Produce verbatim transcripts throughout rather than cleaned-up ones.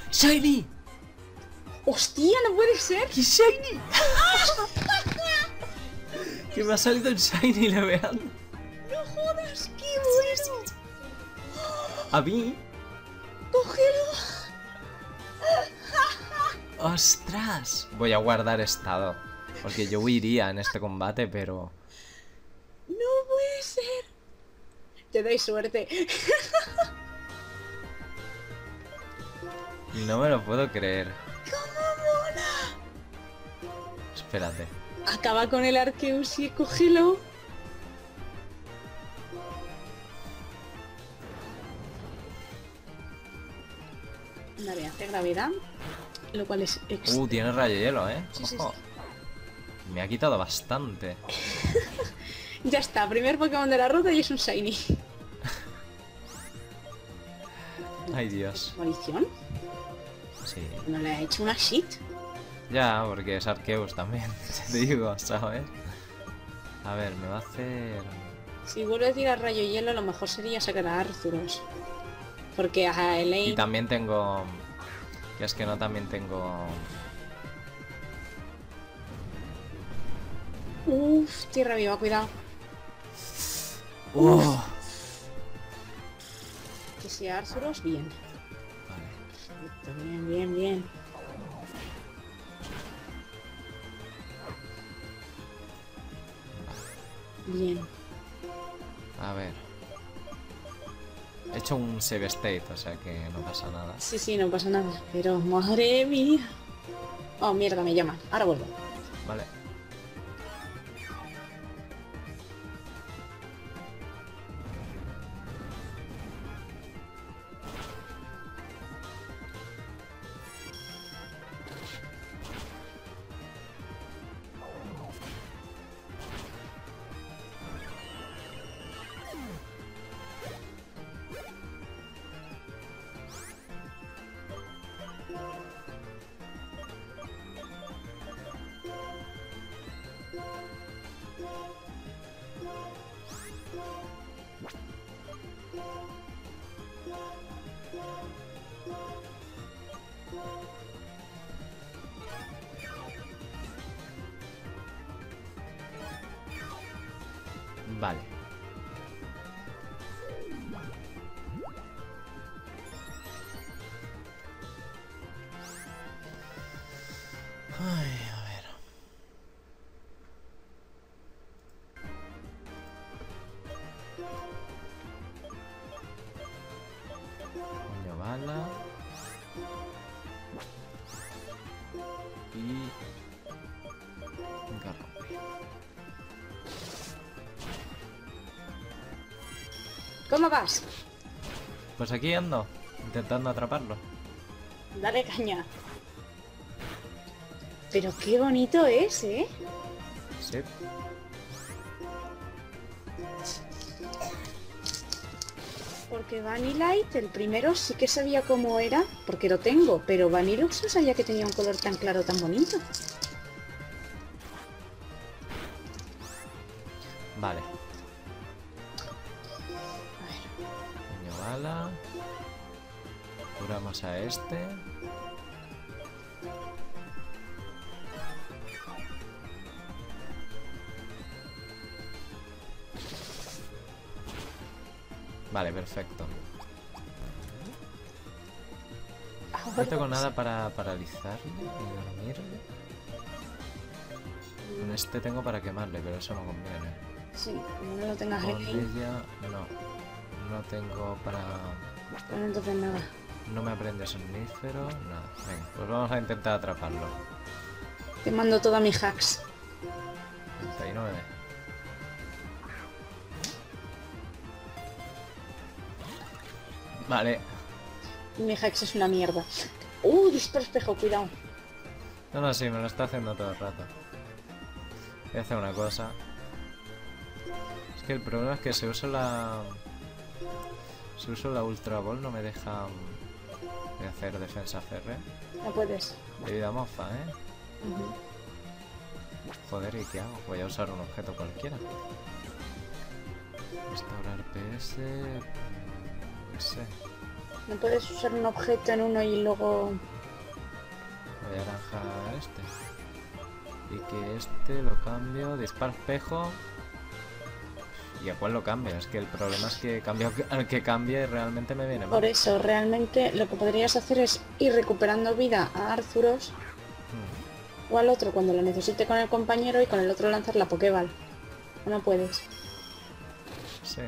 ¡Shiny! ¡Hostia, no puede ser! ¡Qué shiny! Que me ha salido el shiny leveando. ¡No jodas! ¡Qué bueno! A mí. ¡Cógelo! ¡Ostras! Voy a guardar estado. Porque yo huiría en este combate, pero... ¡No puede ser! Te doy suerte. No me lo puedo creer. ¡Cómo mola! Espérate. Acaba con el Arceus y cógelo. Vale, hace gravedad. Lo cual es extra. Uh, tiene rayo hielo, ¿eh? Sí, sí, Ojo. Me ha quitado bastante. Ya está, primer Pokémon de la ruta y es un Shiny. Ay, Dios. ¿Munición? Sí. No le ha hecho una shit. Ya, porque es Arceus también, te digo, ¿sabes? A ver, me va a hacer... Si vuelve a tirar rayo hielo, lo mejor sería sacar a Arzuros. Porque a Y Elaine... también tengo... Que es que no, también tengo... Uff, tierra viva, cuidado. ¡Oh! Que sea Arzuros, bien. Vale. Perfecto, bien, bien, bien. Bien. A ver. He hecho un save state, o sea que no pasa nada. Sí, sí, no pasa nada. Pero, madre mía. Oh, mierda, me llaman. Ahora vuelvo. Vale. Vale. Ay, a ver. Coño, bala. Y... Garrompe. ¿Cómo vas? Pues aquí ando, intentando atraparlo. Dale caña. Pero qué bonito es, ¿eh? Sí. Porque Vanillite, el primero sí que sabía cómo era, porque lo tengo, pero Vanillux no sabía que tenía un color tan claro, tan bonito. Vale. A ver, Coño, bala. Curamos a este. Vale, perfecto. No tengo nada para paralizarle y dormirle. Con este tengo para quemarle, pero eso no conviene. sí, como no lo tengas Con aquí, ella, no. No tengo para... bueno, entonces nada. No me aprende somnífero, nada. Venga, pues vamos a intentar atraparlo. Te mando todas mis hacks. treinta y nueve. Vale. Mi hacks es una mierda. Uh, disparo espejo, cuidado. No, no, sí, me lo está haciendo todo el rato. Voy a hacer una cosa. Es que el problema es que si uso la... Si uso la Ultra Ball no me deja mm, de hacer defensa férrea. No puedes. De vida mofa, ¿eh? Ujú. Joder, ¿y qué hago? Voy a usar un objeto cualquiera. Restaurar P S... No sé. No puedes usar un objeto en uno y luego... Voy a aranjar este. Y que este lo cambio. Disparo espejo. ¿Y a cuál lo cambio? Es que el problema es que cambio al que cambie realmente me viene mal. Por eso, realmente lo que podrías hacer es ir recuperando vida a Arzuros Hmm. o al otro cuando lo necesite con el compañero y con el otro lanzar la Pokéball. ¿O no puedes? Sí.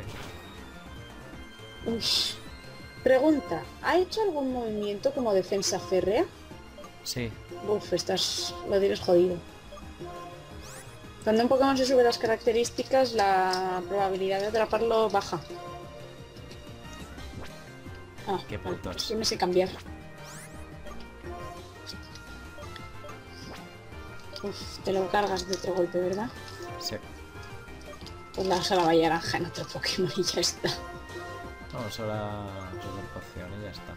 Uy. Pregunta, ¿ha hecho algún movimiento como defensa férrea? Sí. Uf, estás... lo tienes jodido. Cuando un Pokémon se sube las características, la probabilidad de atraparlo baja. Ah, Qué vale, putos. pues yo me sé cambiar. Uf, te lo cargas de otro golpe, ¿verdad? Sí. Pues la usa la valla naranja en otro Pokémon y ya está. Vamos a la poción y ya está.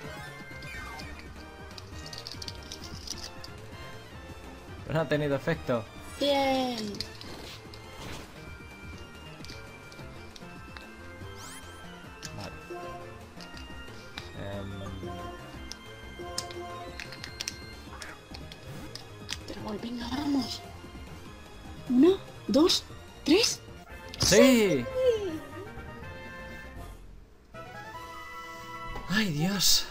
Pero no ha tenido efecto. Bien. Vale. Em, Pero venga, vamos. Uno, dos, tres. ¡Sí! ¡Ay, Dios!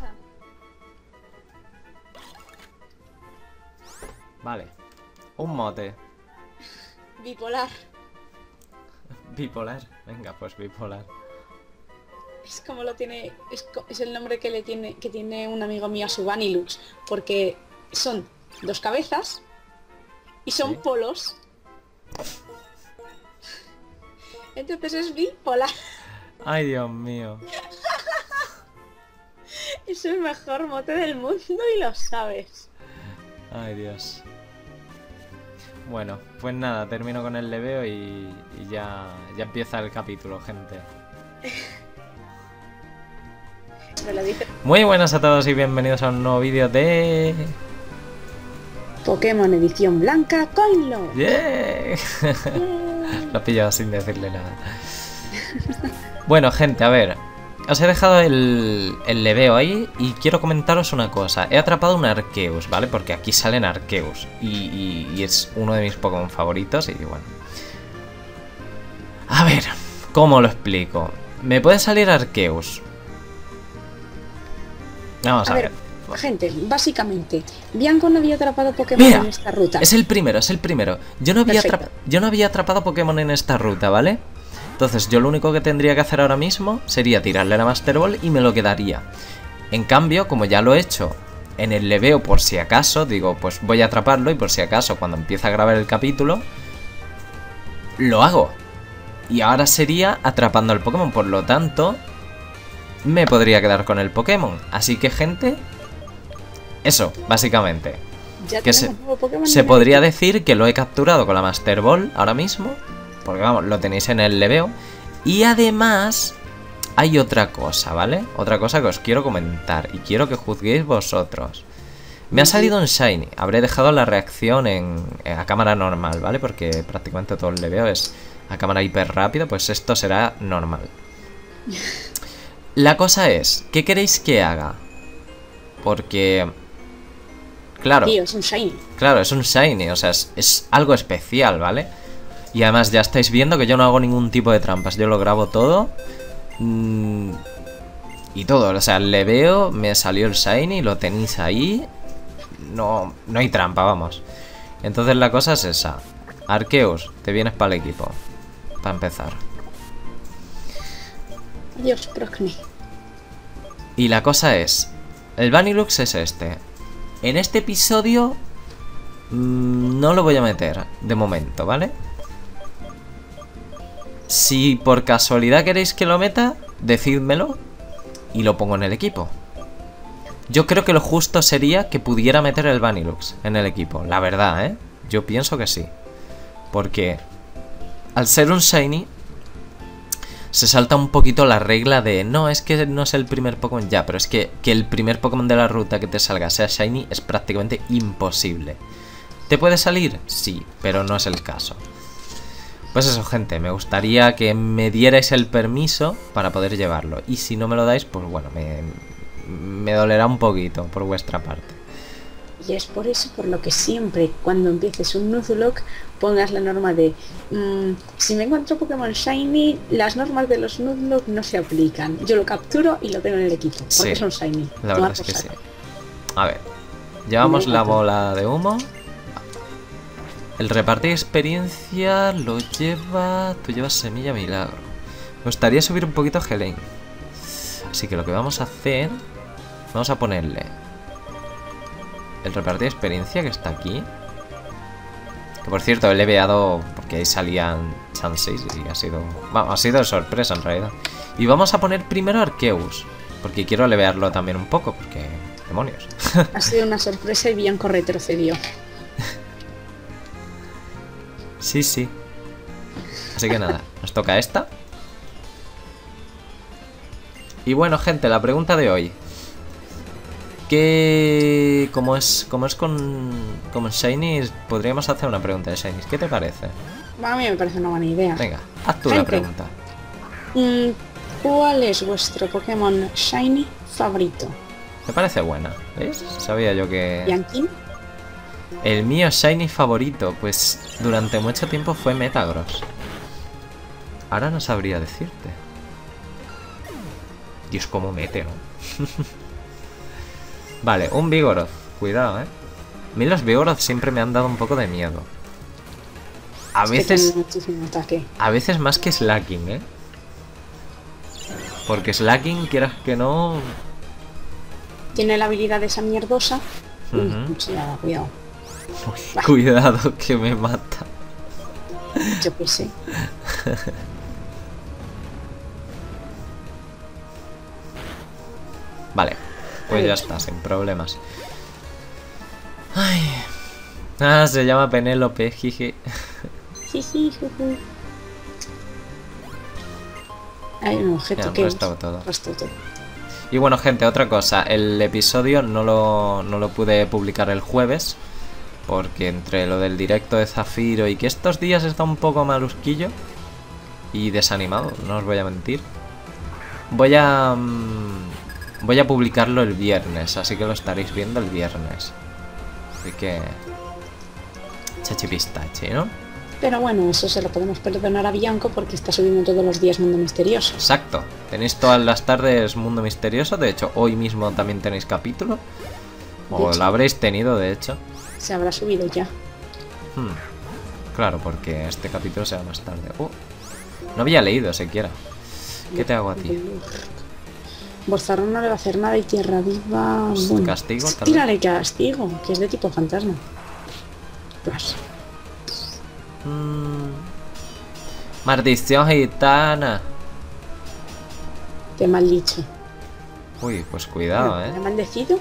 Vale. Un mote. Bipolar. Bipolar. Venga, pues bipolar. Es como lo tiene, es, co- es el nombre que le tiene, que tiene un amigo mío a su Vanilux, porque son dos cabezas y son Sí. polos. Entonces es bipolar. ¡Ay, Dios mío! Es el mejor mote del mundo y lo sabes. ¡Ay, Dios! Bueno, pues nada, termino con el leveo y, y ya, ya empieza el capítulo, gente. Me lo dice. Muy buenas a todos y bienvenidos a un nuevo vídeo de... Pokémon edición blanca, Coinlo. ¡Yeah! Lo he pillado sin decirle nada. Bueno, gente, a ver. Os he dejado el, el leveo ahí y quiero comentaros una cosa. He atrapado un Arceus, ¿vale? Porque aquí salen Arceus y, y, y es uno de mis Pokémon favoritos y bueno. A ver, ¿cómo lo explico? Me puede salir Arceus. Vamos a, A ver. ver, gente, básicamente, Bianco no había atrapado Pokémon Mira, en esta ruta. es el primero, es el primero. Yo no había, Perfecto. atrap- yo no había atrapado Pokémon en esta ruta, ¿vale? Entonces yo lo único que tendría que hacer ahora mismo sería tirarle la Master Ball y me lo quedaría. En cambio, como ya lo he hecho en el leveo por si acaso, digo, pues voy a atraparlo y por si acaso cuando empiece a grabar el capítulo, lo hago. Y ahora sería atrapando al Pokémon, por lo tanto, me podría quedar con el Pokémon. Así que, gente, eso, básicamente. Ya que tenemos se- nuevo Pokémon Se en el podría equipo. decir que lo he capturado con la Master Ball ahora mismo. Porque vamos, lo tenéis en el leveo. Y además hay otra cosa, ¿vale? Otra cosa que os quiero comentar y quiero que juzguéis vosotros. Me ha salido un Shiny. Habré dejado la reacción en, en- a cámara normal, ¿vale? Porque prácticamente todo el leveo es a cámara hiper rápido. Pues esto será normal. La cosa es, ¿qué queréis que haga? Porque... Claro. Tío, es un shiny. Claro, es un shiny, o sea, es, es algo especial, ¿vale? Y además ya estáis viendo que yo no hago ningún tipo de trampas, yo lo grabo todo. mm, y todo, o sea, le veo, me salió el shiny, lo tenéis ahí. No, no hay trampa, vamos. Entonces la cosa es esa. Arceus, te vienes para el equipo. Para empezar. Adiós, Procne. Y la cosa es, el Vanilux es este. En este episodio mmm, no lo voy a meter de momento, ¿vale? Si por casualidad queréis que lo meta, decídmelo y lo pongo en el equipo. Yo creo que lo justo sería que pudiera meter el Vanilux en el equipo, la verdad, ¿eh? Yo pienso que sí. Porque al ser un shiny se salta un poquito la regla de no, es que no es el primer Pokémon ya, pero es que, que el primer Pokémon de la ruta que te salga sea shiny es prácticamente imposible. ¿Te puede salir? Sí, pero no es el caso. Pues eso, gente, me gustaría que me dierais el permiso para poder llevarlo. Y si no me lo dais, pues bueno, me, me dolerá un poquito por vuestra parte. Y es por eso por lo que siempre cuando empieces un Nuzlocke pongas la norma de mmm, si me encuentro Pokémon Shiny, las normas de los Nuzlocke no se aplican. Yo lo capturo y lo tengo en el equipo, porque Sí, son Shiny. La Tomar verdad es por que sí. saco. A ver, llevamos Me la mata. bola de humo. El repartir experiencia lo lleva... Tú llevas semilla milagro. Me gustaría subir un poquito a Helene. Así que lo que vamos a hacer... Vamos a ponerle... El repartir experiencia que está aquí. Que por cierto, he leveado porque ahí salían Chanseis y ha sido... Bueno, ha sido de sorpresa en realidad. Y vamos a poner primero Arceus. Porque quiero levearlo también un poco, porque... Demonios. Ha sido una sorpresa y Bianco retrocedió. Sí, sí. Así que nada, nos toca esta. Y bueno, gente, la pregunta de hoy. ¿Qué... Como es, como es con... Como en Shiny, podríamos hacer una pregunta de Shiny. ¿Qué te parece? A mí me parece una buena idea. Venga, haz tú la Gente. pregunta. Mm, ¿Cuál es vuestro Pokémon Shiny favorito? Me parece buena. ¿Ves? Sabía yo que... ¿Bianquín? El mío Shiny favorito, pues durante mucho tiempo fue Metagross. Ahora no sabría decirte. Dios, como mete, ¿no? Vale, un Vigoroth. Cuidado, ¿eh? A mí los Vigoroth siempre me han dado un poco de miedo. A Es que veces... tiene muchísimo ataque. A veces más que Slacking, ¿eh? Porque Slacking, quieras que no... Tiene la habilidad esa mierdosa. Uy, Ujú. cuidado, cuidado. Uy, cuidado que me mata. Yo qué sé. Vale, pues ya está, sin problemas. Ay. Ah, se llama Penélope, jiji. Jiji, juju. Hay un objeto Ya, que restado todo. Restado todo. Y bueno, gente, otra cosa. El episodio no lo, no lo pude publicar el jueves. Porque entre lo del directo de Zafiro y que estos días está un poco malusquillo y desanimado, no os voy a mentir. Voy a... mm, voy a publicarlo el viernes, así que lo estaréis viendo el viernes. Así que... Chachipistache, ¿no? Pero bueno, eso se lo podemos perdonar a Bianco porque está subiendo todos los días Mundo Misterioso. Exacto. Tenéis todas las tardes Mundo Misterioso. De hecho, hoy mismo también tenéis capítulo. De O hecho. lo habréis tenido, de hecho. Se habrá subido ya. Hmm. Claro, porque este capítulo será más tarde. Uh, no había leído siquiera. ¿Qué te hago a ti? Bozarrón no le va a hacer nada y Tierra Viva... Pues bueno, castigo, tal tírale castigo, que es de tipo fantasma. Pues, Mm. Maldición gitana. te mal dicho. Uy, pues cuidado, ¿Me ha eh. maldecido?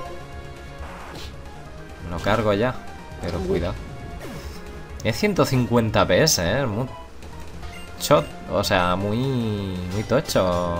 Lo cargo ya. Pero Vale. cuidado. Es ciento cincuenta P S, eh. Mucho. O sea, muy. Muy tocho.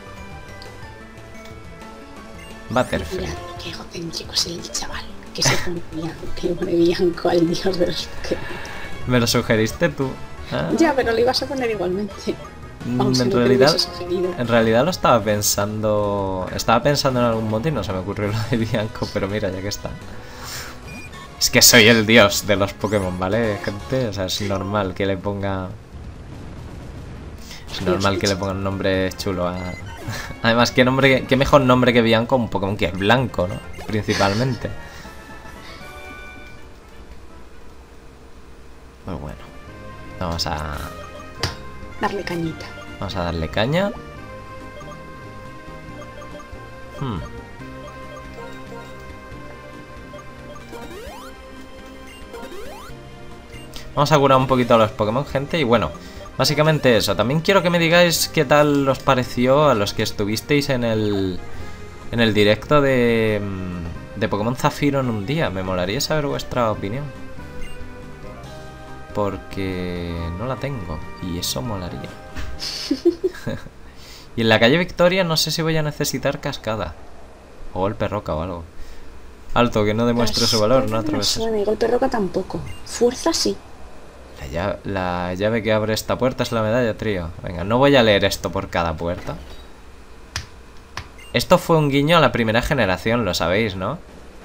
Butterfree. Mira, qué egocéntrico es el chaval. Que se pone Bianco, que le pone Bianco al dios de los Pokémon. Me lo sugeriste tú. Ah. Ya, pero lo ibas a poner igualmente. Mm, Aunque en no te lo realidad, hubiese sugerido. en realidad lo estaba pensando. Estaba pensando en algún modo y no se me ocurrió lo de Bianco, pero mira, ya que está. Es que soy el dios de los Pokémon, ¿vale, gente? O sea, es normal que le ponga. Es normal que le ponga un nombre chulo a. Además, qué nombre, qué mejor nombre que Bianco, un Pokémon que es blanco, ¿no? Principalmente. Pues bueno. Vamos a. Darle cañita. Vamos a darle caña. Hmm. Vamos a curar un poquito a los Pokémon, gente. Y bueno, básicamente eso. También quiero que me digáis qué tal os pareció a los que estuvisteis en el... En el directo de... mm, De Pokémon Zafiro en un día. Me molaría saber vuestra opinión. Porque no la tengo. Y eso molaría. Y en la calle Victoria no sé si voy a necesitar cascada. O golpe roca o algo. Alto, que no demuestre su valor, no No atraveses. suena, y golpe roca tampoco. Fuerza sí. La llave, la llave que abre esta puerta es la medalla, trío. Venga, no voy a leer esto por cada puerta. Esto fue un guiño a la primera generación, lo sabéis, ¿no?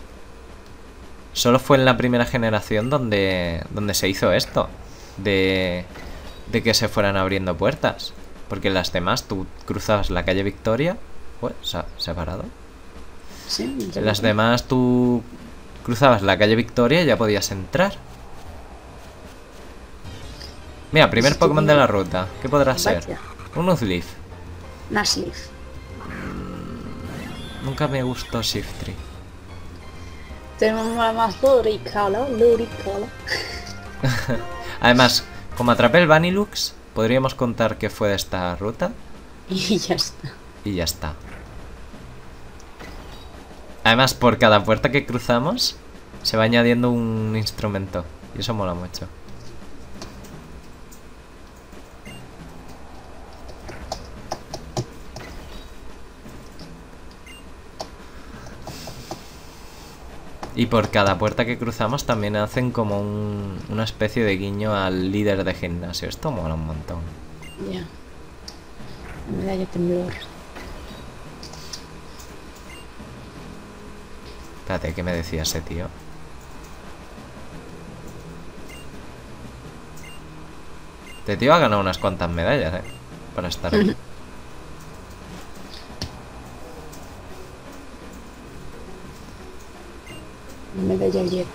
Solo fue en la primera generación donde, donde se hizo esto. De, de que se fueran abriendo puertas. Porque en las demás tú cruzabas la calle Victoria. Uy, ¿se ha, se ha parado? Sí, En las demás tú cruzabas la calle Victoria y ya podías entrar. Mira, primer Sí, Pokémon sí. de la ruta. ¿Qué podrá ser? Vaya. Un Nuzleaf. Nuzleaf. Nunca me gustó Shiftry. Tenemos más Luricolo, Luricolo. Además, como atrapé el Vanilux, podríamos contar que fue de esta ruta. Y ya está. Y ya está. Además, por cada puerta que cruzamos, se va añadiendo un instrumento. Y eso mola mucho. Y por cada puerta que cruzamos también hacen como un, una especie de guiño al líder de gimnasio. Esto mola un montón. Ya. Medalla temblor. Espérate, ¿qué me decía ese tío? Este tío ha ganado unas cuantas medallas, eh. Para estar aquí. Medalla Jet.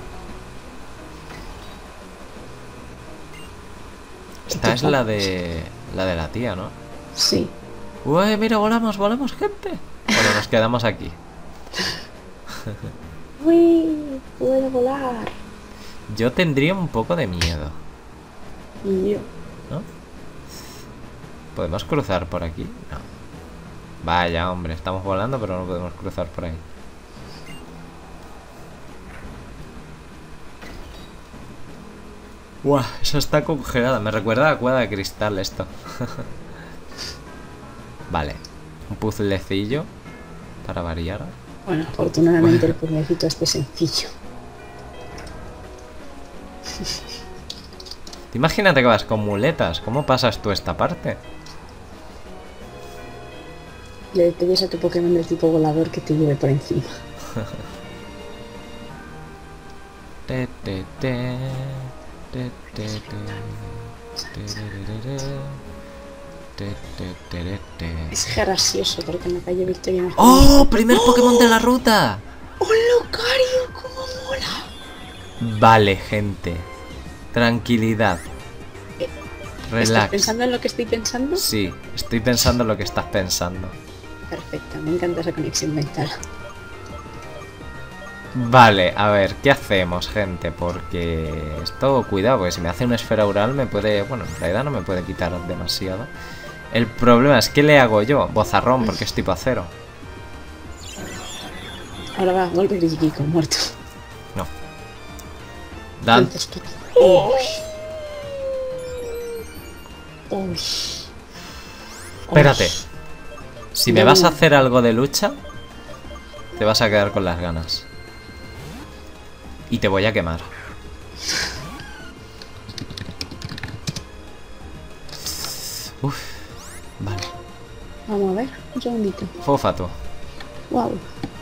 Esta es la de... La de la tía, ¿no? Sí. Uy, mira, volamos, volamos, gente. Bueno, nos quedamos aquí. Uy, puedo volar. Yo tendría un poco de miedo, Y yo. ¿no? ¿Podemos cruzar por aquí? No. Vaya, hombre, estamos volando, pero no podemos cruzar por ahí. Guau, eso está congelada. Me recuerda a la cueva de cristal esto. Vale. Un puzzlecillo para variar. Bueno, afortunadamente el puzzlecito este sencillo. Imagínate que vas con muletas. ¿Cómo pasas tú esta parte? Le pides a tu Pokémon del tipo volador que te lleve por encima. Te, te, te, te, te, te, tererere, te, te, tere, te. Es gracioso porque en la calle Victoria no. ¡Oh! ¡Primer Pokémon de la ruta! ¡Un Lucario! ¡Cómo mola! Vale, gente. Tranquilidad. ¿Estás Relax. pensando en lo que estoy pensando? Sí, estoy pensando lo que estás pensando. Perfecto, me encanta esa conexión mental. Vale, a ver, ¿qué hacemos, gente? Porque esto, cuidado, porque si me hace una esfera oral me puede... Bueno, en realidad no me puede quitar demasiado. El problema es, ¿qué le hago yo? Bozarrón, porque es tipo acero. Ahora va, golpe crítico, muerto. No. Dan... Entonces, ¿qué? Uy. Uy. Espérate. Si me No. vas a hacer algo de lucha, te vas a quedar con las ganas. Y te voy a quemar. Uf. Vale. Vamos a ver, un segundito. Fófato. Wow.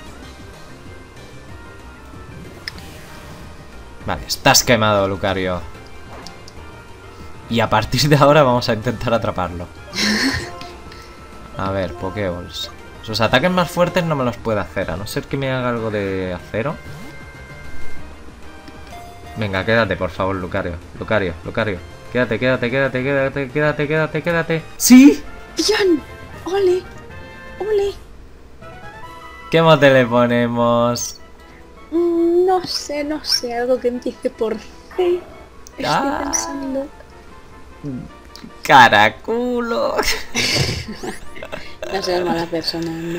Vale, estás quemado, Lucario. Y a partir de ahora vamos a intentar atraparlo. A ver, Pokéballs. Sus ataques más fuertes no me los puede hacer, a no ser que me haga algo de acero. Venga, quédate, por favor, Lucario. Lucario, Lucario. Quédate, quédate, quédate, quédate, quédate, quédate, quédate. ¡Sí! ¡Bien! ¡Ole! ¡Ole! ¿Qué mote le ponemos? Mm, No sé, no sé, algo que empiece por C. Estoy Ah. pensando. ¡Caraculo! No seas mala persona, Andy.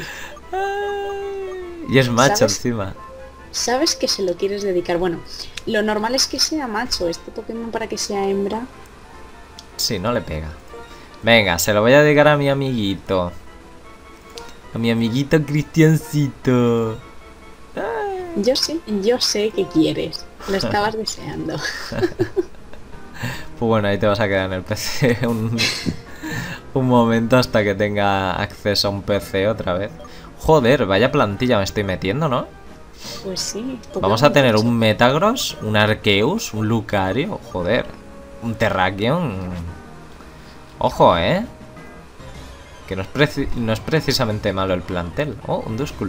Y es macho ¿Sabes? encima. Sabes que se lo quieres dedicar. Bueno, lo normal es que sea macho. Este Pokémon para que sea hembra. Sí, no le pega. Venga, se lo voy a dedicar a mi amiguito. A mi amiguito Cristiancito. Yo sé, yo sé que quieres. Lo estabas deseando. Pues bueno, ahí te vas a quedar en el P C un, un momento hasta que tenga acceso a un P C otra vez. Joder, vaya plantilla me estoy metiendo, ¿no? Pues sí. Vamos a tener un Metagross, un Arceus, un Lucario, joder, un Terrakion. Ojo, ¿eh? Que no es, preci no es precisamente malo el plantel. Oh, un Duskull.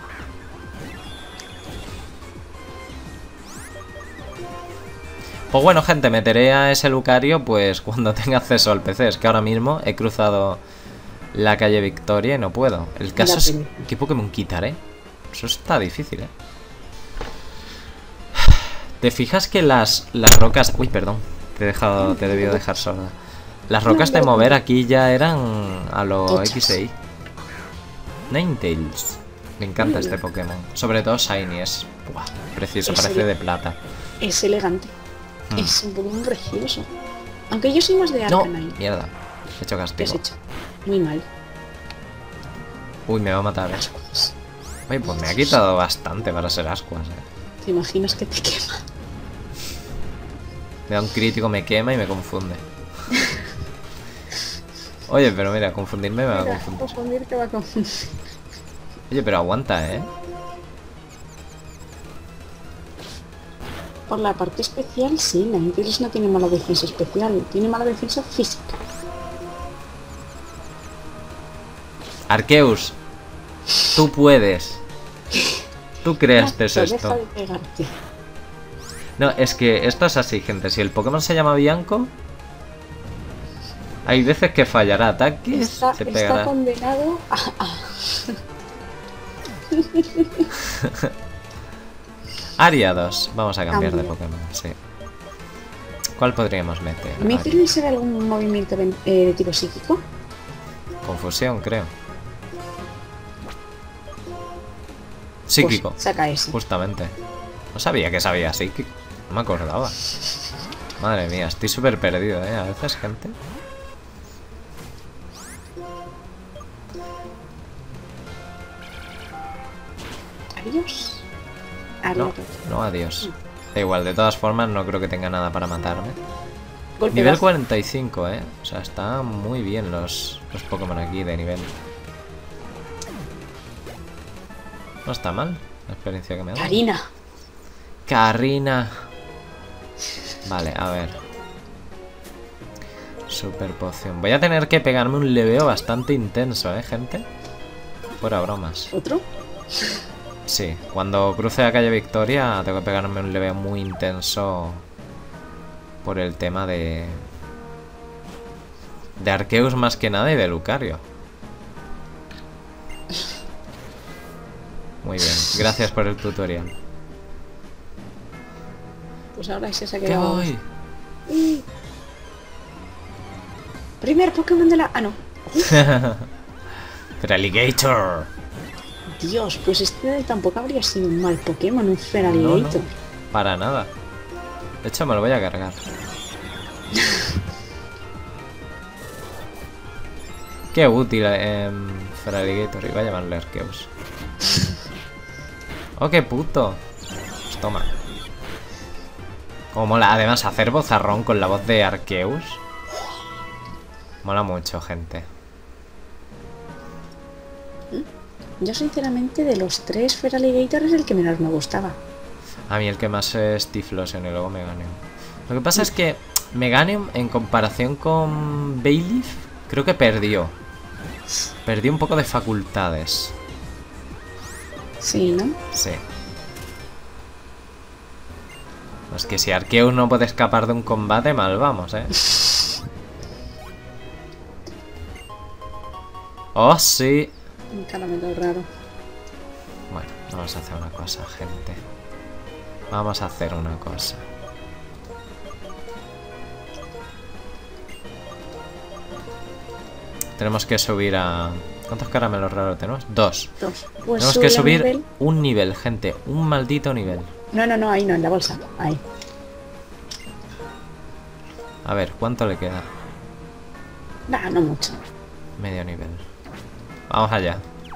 Pues bueno, gente, meteré a ese Lucario pues cuando tenga acceso al P C. Es que ahora mismo he cruzado la calle Victoria y no puedo. El caso es... ¿Qué Pokémon quitaré? Eso está difícil, ¿eh? ¿Te fijas que las, las rocas... Uy, perdón. Te he dejado... Te he debido dejar sorda. Las rocas de mover aquí ya eran a lo X E I. Ninetales. Me encanta este Pokémon. Sobre todo Shiny. Es... Buah, precioso, parece de plata. Es elegante. Mm. Es un Pokémon precioso. Aunque yo soy más de Arcanine. No, mierda. He hecho castigo. ¿Qué has hecho? Muy mal. Uy, me va a matar. Ascuas. Uy, pues me ha quitado bastante para ser ascuas, eh. ¿Te imaginas que te quema? Me da un crítico, me quema y me confunde. Oye, pero mira, confundirme me va a confundir. Confundir te va a confundir. Oye, pero aguanta, ¿eh? Por la parte especial, sí, la Ninetales no tiene mala defensa especial, tiene mala defensa física. Arceus, tú puedes. Tú creaste Deja esto. de pegarte. No, es que esto es así, gente. Si el Pokémon se llama Bianco, hay veces que fallará ataques, Está, se pegará. Está condenado a... a... Ariados. Vamos a cambiar Cambio. de Pokémon, sí. ¿Cuál podríamos meter? ¿Me hicieron ser algún movimiento de, eh, de tipo psíquico? Confusión, creo. Psíquico. Pues saca ese. Justamente. No sabía que sabía psíquico. No me acordaba. Madre mía, estoy súper perdido, ¿eh? A veces, gente. Adiós. No, no, adiós. Da igual, de todas formas no creo que tenga nada para matarme. Golpe Nivel bajo. cuarenta y cinco, ¿eh? O sea, están muy bien los, los Pokémon aquí de nivel. No está mal la experiencia que me da. Karina. Karina. Vale, a ver. Super poción. Voy a tener que pegarme un leveo bastante intenso, ¿eh, gente? Fuera bromas. ¿Otro? Sí, cuando cruce la calle Victoria tengo que pegarme un leveo muy intenso por el tema de... de Arceus más que nada y de Lucario. Muy bien, gracias por el tutorial. Pues ahora ese se ha ¿Qué quedado... voy? Y... Primer Pokémon de la... Ah, no. Feraligatr. Dios, pues este tampoco habría sido un mal Pokémon, un No, Feraligatr. no, para nada. De hecho me lo voy a cargar. Qué útil eh, Feraligatr. Iba a llamarle Arceus. Oh, qué puto. Pues toma. Como mola. Además, hacer bozarrón con la voz de Arceus mola mucho, gente. Yo sinceramente de los tres Feraligatr es el que menos me gustaba. A mí el que más es Tiflosion y luego Meganium. Lo que pasa es que Meganium en comparación con Bayleaf creo que perdió. Perdió un poco de facultades. Sí, ¿no? Sí. Es que si Arceus no puede escapar de un combate, mal vamos, ¿eh? Oh, sí. Un caramelo raro. Bueno, vamos a hacer una cosa, gente. Vamos a hacer una cosa. Tenemos que subir a... ¿Cuántos caramelos raros tenemos? Dos. Dos. Pues Tenemos que sube subir nivel. un nivel, gente. Un maldito nivel. No, no, no, ahí no, en la bolsa. Ahí. A ver, ¿cuánto le queda? Nah, no mucho. Medio nivel. Vamos allá.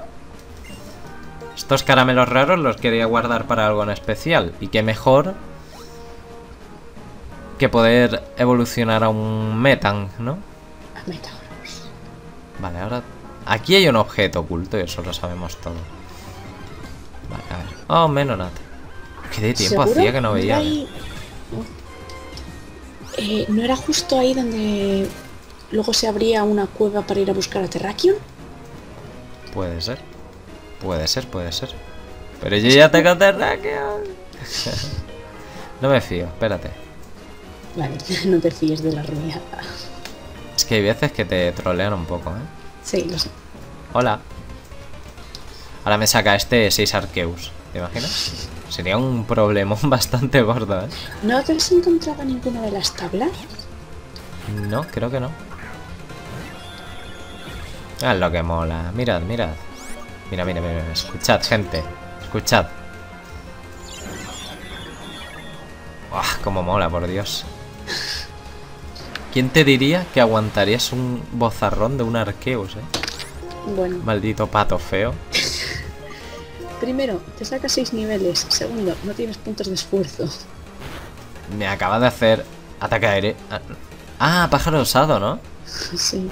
Estos caramelos raros los quería guardar para algo en especial. Y qué mejor que poder evolucionar a un Metan, ¿no? A Metagross. Vale, ahora... Aquí hay un objeto oculto y eso lo sabemos todo. Vale, a ver. Oh, Menonat. ¿Qué de tiempo ¿Seguro? hacía que no ¿No veía? era ahí- Eh, ¿No era justo ahí donde luego se abría una cueva para ir a buscar a Terrakion? Puede ser. Puede ser, puede ser. Pero yo ya tengo Terrakion. No me fío, espérate. Vale, no te fíes de la ruina. Es que hay veces que te trolean un poco, ¿eh? Sí, lo sé. Hola. Ahora me saca este seis Arceus. ¿Te imaginas? Sería un problemón bastante gordo, ¿eh? ¿No te has encontrado ninguna de las tablas? No, creo que no. Es lo que mola. Mirad, mirad. Mira, mira, mira. Escuchad, gente. Escuchad. ¡Uah! Cómo mola, por Dios. ¿Quién te diría que aguantarías un bozarrón de un Arceus, eh? Bueno, Maldito pato feo. primero, te saca seis niveles. Segundo, no tienes puntos de esfuerzo. Me acaba de hacer ataque aéreo. Ah, pájaro osado, ¿no? Sí.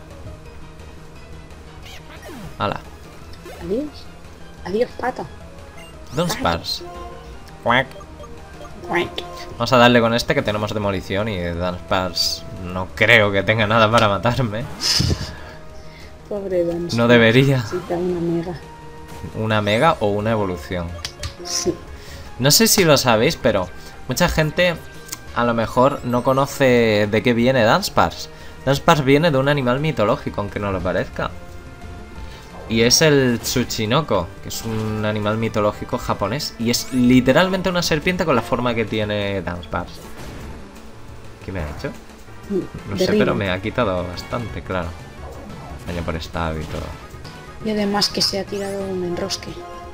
Hala. Adiós. Adiós, pato. Dunsparce. Quack. Cuac. Vamos a darle con este que tenemos demolición y Dunsparce no creo que tenga nada para matarme. Pobre Dunsparce. No debería. Necesita una mega. Una mega o una evolución. Sí. No sé si lo sabéis, pero mucha gente a lo mejor no conoce de qué viene Dunsparce. Dunsparce viene de un animal mitológico, aunque no lo parezca. Y es el Tsuchinoko, que es un animal mitológico japonés. Y es literalmente una serpiente con la forma que tiene Dunsparce. ¿Qué me ha hecho? No sé, Derribo. pero me ha quitado bastante, claro. Daño por estado y todo. Y además que se ha tirado un enrosque.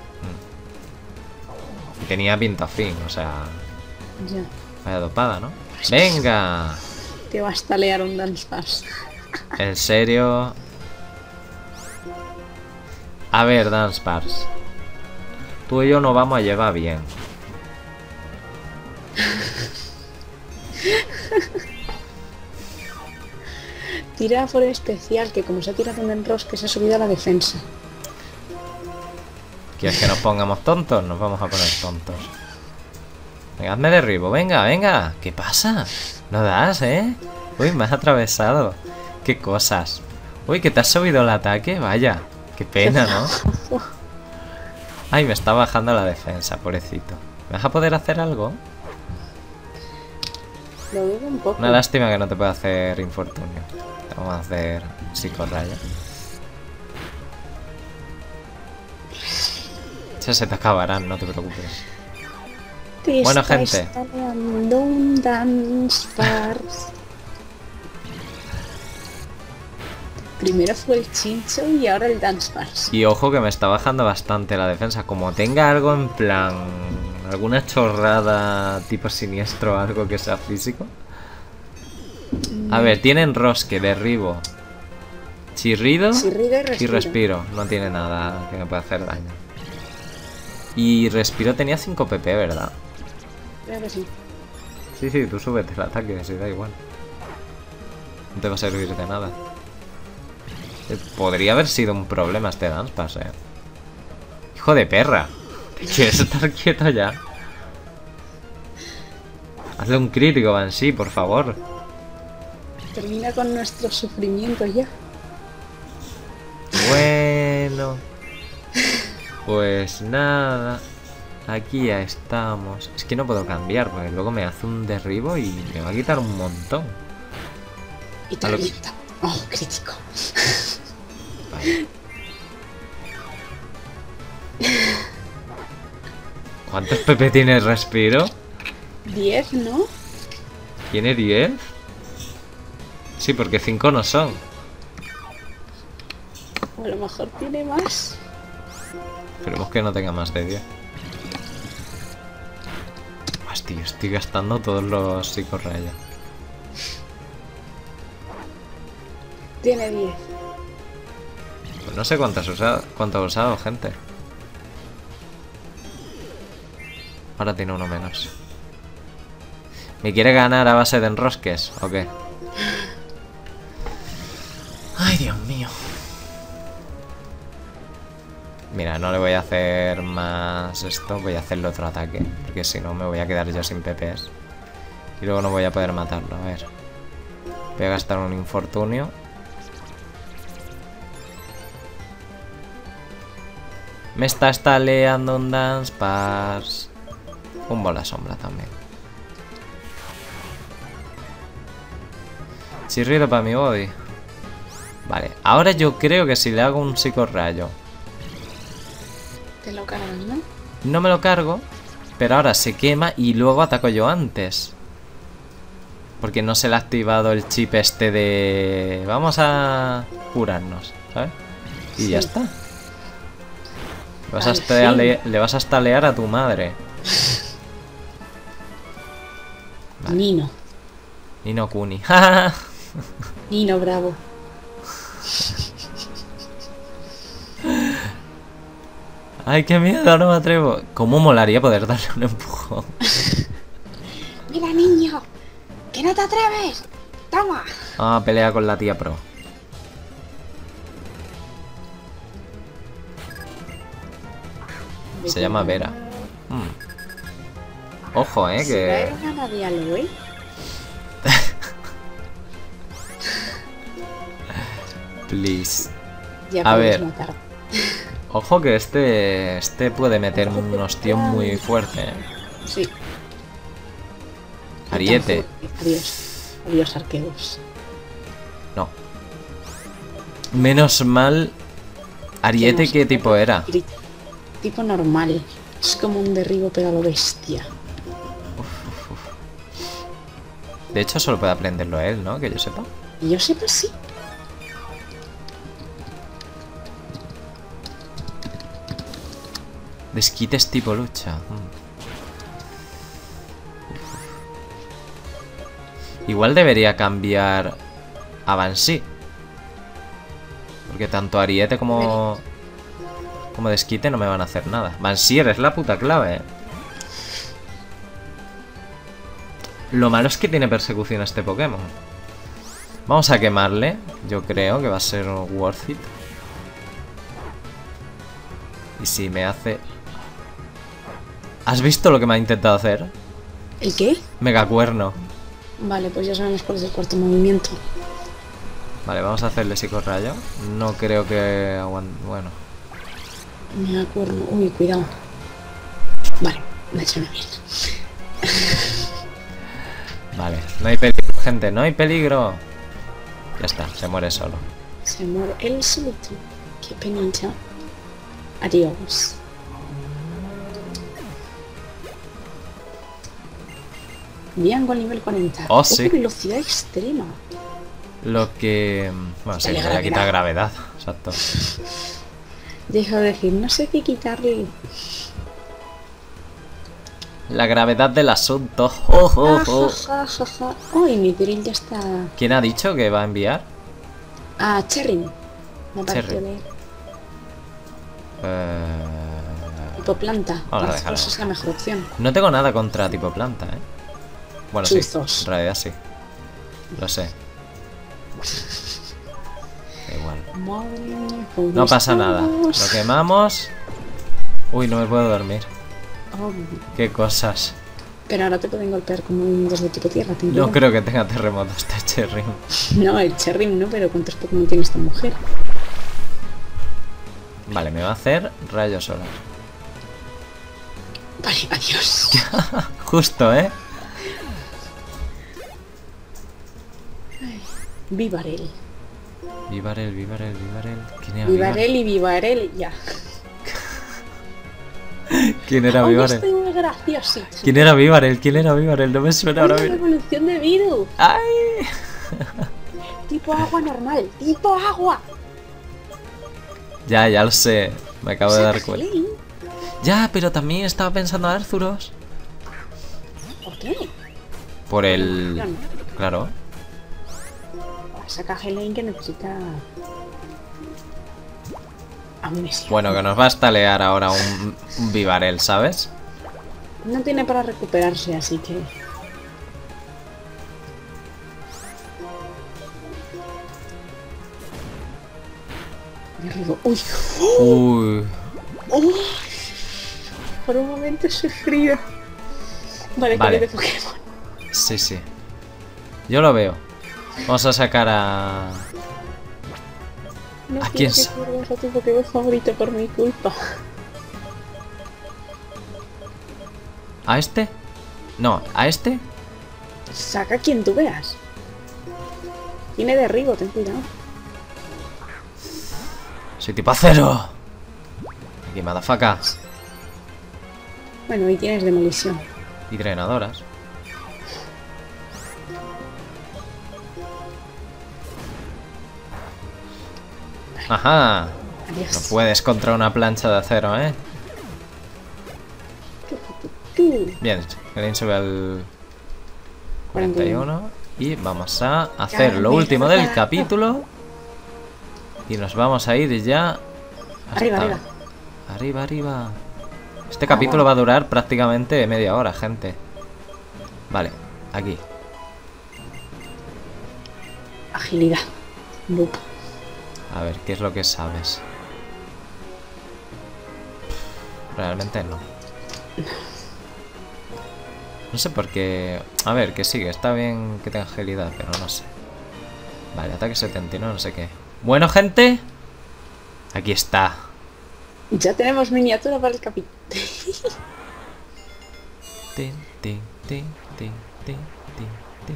Y tenía pinta fin, o sea... Ya. Vaya dopada, ¿no? ¡Venga! Te va a estalear un Dunsparce. En serio... A ver, Dunsparce. Tú y yo nos vamos a llevar bien. Tira por especial, que como se ha tirado un enrosque se ha subido a la defensa. ¿Quieres que nos pongamos tontos? Nos vamos a poner tontos. Venga, hazme derribo. Venga, venga. ¿Qué pasa? No das, ¿eh? Uy, me has atravesado. Qué cosas. Uy, que te has subido el ataque. Vaya. Qué pena, ¿no? Ay, me está bajando la defensa, pobrecito. ¿Me vas a poder hacer algo? Lo dudo un poco. Una lástima que no te pueda hacer infortunio. Te vamos a hacer psicorraya. Ya se te acabarán, no te preocupes. Te Bueno, está gente. estaleando un Dunsparce. Primero fue el Chincho y ahora el Dunsparce. Y ojo que me está bajando bastante la defensa. Como tenga algo en plan... alguna chorrada tipo siniestro, algo que sea físico. A ver, tiene enrosque, derribo, chirrido, Chirrido y y respiro. respiro. No tiene nada que me pueda hacer daño. Y respiro tenía cinco P P, ¿verdad? Creo que sí. Sí, sí, tú súbete el ataque, si da igual. No te va a servir de nada. Eh, Podría haber sido un problema este Dunsparce, eh. Hijo de perra. ¿Quieres estar quieto ya? Hazle un crítico, Banshee, por favor. Termina con nuestro sufrimiento ya. Bueno. Pues nada. Aquí ya estamos. Es que no puedo cambiar, porque luego me hace un derribo y me va a quitar un montón. Y te A lo- revienta. Oh, crítico. Vale. ¿Cuántos P P tiene respiro? diez, ¿no? ¿Tiene diez? Sí, porque cinco no son. O a lo mejor tiene más. Esperemos que no tenga más de diez. Hostia, estoy gastando todos los psicorrayos. Tiene diez. Pues no sé cuántas usado, cuánto ha usado, gente. Ahora tiene uno menos. ¿Me quiere ganar a base de enrosques o qué? Ay, Dios mío. Mira, no le voy a hacer más esto. Voy a hacerle otro ataque. Porque si no me voy a quedar yo sin P Ps. Y luego no voy a poder matarlo. A ver. Voy a gastar un infortunio. Me está estaleando un Dance Pass. Un bola sombra también. Chirrido para mi body. Vale, ahora yo creo que si le hago un psicorrayo. Te lo cargas, ¿no? No me lo cargo, pero ahora se quema y luego ataco yo antes. Porque no se le ha activado el chip este de... Vamos a curarnos, ¿sabes? Y Sí. ya está. Le vas, a Al estale- le vas a estalear a tu madre. Vale. Nino. Y no Kuni. Nino Bravo. Ay, qué miedo, no me atrevo. ¿Cómo molaría poder darle un empujón? Mira, niño. Que no te atreves. Toma. Ah, pelea con la tía pro. Se llama Vera. Mm. Ojo, eh, que... ¿Era una Nadia Aloy? Please. Ya A puedes ver. matar. Ojo que este... Este puede meter un hostión muy fuerte, eh. Sí. Ariete. Adiós. Adiós, arqueros. No. Menos mal... Ariete, Menos ¿qué tipo era? Gri- Tipo normal. Es como un derribo pero a lo bestia. De hecho, solo puede aprenderlo él, ¿no? Que yo sepa. Y yo sepa sí. Desquites tipo lucha. Mm. Igual debería cambiar a Banshee. Porque tanto Ariete como... Como Desquite no me van a hacer nada. Banshee, eres la puta clave, ¿eh? Lo malo es que tiene persecución este Pokémon. Vamos a quemarle. Yo creo que va a ser worth it. Y si me hace... ¿Has visto lo que me ha intentado hacer? ¿El qué? Megacuerno. Vale, pues ya sabemos cuál es el cuarto movimiento. Vale, vamos a hacerle psicorrayo. No creo que aguante... Bueno. Me acuerdo. Uy, cuidado. Vale, me ha hecho una mierda. Vale, no hay peligro, gente, no hay peligro. Ya está, se muere solo. Se muere el solito. Qué penita. Adiós. Bianco al nivel cuarenta. Oh, sí. Velocidad extrema. Lo que... Bueno, sí, le voy a quitar gravedad. Exacto. Deja de decir, no sé qué quitarle. La gravedad del asunto. Oh, oh, oh. Ja, ja, ja, ja. Uy, mi drill ya está. ¿Quién ha dicho que va a enviar? Ah, Cherry. Me pareció Cherry. leer. Eh... Tipo planta. Vamos a Las dejarlo. cosas es la mejor opción. No tengo nada contra tipo planta, ¿eh? Bueno, sí, Chuzos. en realidad sí. Lo sé. Da igual. Madre mía, ¿cómo No pasa nada. estamos? Lo quemamos. Uy, no me puedo dormir. Oh, Qué cosas. pero ahora te pueden golpear con movimientos de tipo tierra. ten No cuidado. creo que tenga terremoto este Cherry. No, el Cherry no, pero ¿cuántos Pokémon tiene esta mujer? Vale, me va a hacer rayo solar. Vale, adiós. Justo, ¿eh? Vivarel. Vivarel, Vivarel, Vivarel. ¿Quién era Vivarel y Vivarel, ya. ¿Quién era Hoy Vivarel? estoy muy graciosito. ¿Quién era Vivarel? ¿Quién era Vivarel? No me suena ahora Una mismo. evolución de virus. ¡Ay! Tipo agua normal. Tipo agua. Ya, ya lo sé. Me acabo de dar Saca cuenta. Helene. Ya, pero también estaba pensando a Arzuros. ¿Por qué? Por el... Evolución. Claro. Saca Helene que necesita amnesia. Bueno, que nos va a estalear ahora un, un Vivarel, ¿sabes? No tiene para recuperarse, así que... Me rigo. Uy. Uy. Oh. Por un momento he sufrido. Vale, Vale. vale. De Pokémon. Sí, sí. Yo lo veo. Vamos a sacar a... No ¿A quiero quién que sa- pierdas a tu Pokémon favorito por mi culpa. ¿A este? No, ¿a este? Saca a quien tú veas. Tiene derribo, ten cuidado. Soy tipo acero. Aquí, madafacas. Bueno, ahí tienes demolición. Y drenadoras. Ajá. Adiós. No puedes contra una plancha de acero, ¿eh? Tú. Bien, Green sube al cuarenta y uno. Y vamos a hacer lo Caramelo último del dorado. capítulo. Y nos vamos a ir ya hasta- Arriba, arriba. Arriba, arriba. Este capítulo va a durar prácticamente media hora, gente. Vale, aquí. Agilidad. Nope. A ver, ¿qué es lo que sabes? Realmente no. No sé por qué... A ver, que sigue. Está bien que tenga agilidad, pero no sé. Vale, ataque setenta y nueve, no sé qué. Bueno, gente. Aquí está. Ya tenemos miniatura para el capítulo. Tin, tin, tin, tin, tin, tin, tin.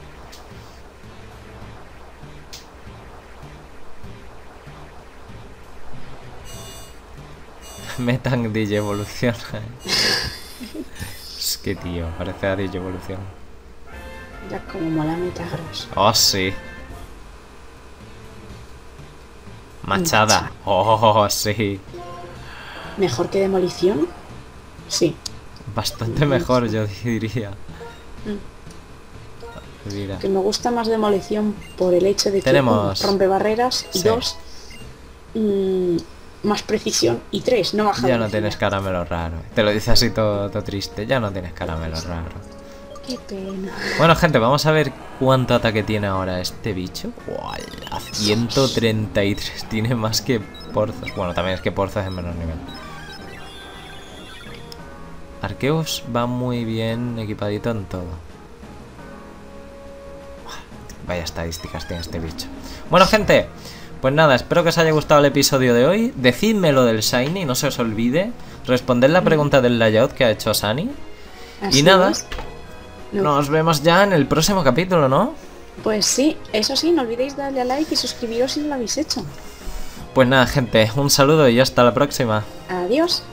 Metan Digievolución. Es que tío, parece a Digievolución. Ya como mola Metagross. Oh, sí. Machada. Oh, sí. ¿Mejor que demolición? Sí. Bastante mejor, yo diría. Mm. Mira. Que me gusta más demolición por el hecho de que Tenemos- uno, rompe barreras y Sí. dos, mm, más precisión y tres, no baja Ya no velocidad. tienes caramelo raro. Te lo dice así todo, todo triste. Ya no tienes caramelo raro. Qué pena. Bueno, gente, vamos a ver cuánto ataque tiene ahora este bicho. ¡Uala! ciento treinta y tres. Tiene más que Porzos. Bueno, también es que Porzos es menor nivel. Arceus va muy bien equipadito en todo. Vaya estadísticas tiene este bicho. Bueno, gente, pues nada, espero que os haya gustado el episodio de hoy. Decidme lo del Shiny, no se os olvide. Responded la pregunta del layout que ha hecho Sani. Así Y nada, es. No. nos vemos ya en el próximo capítulo, ¿no? Pues sí, eso sí, no olvidéis darle a like y suscribiros si no lo habéis hecho. Pues nada, gente, un saludo y hasta la próxima. Adiós.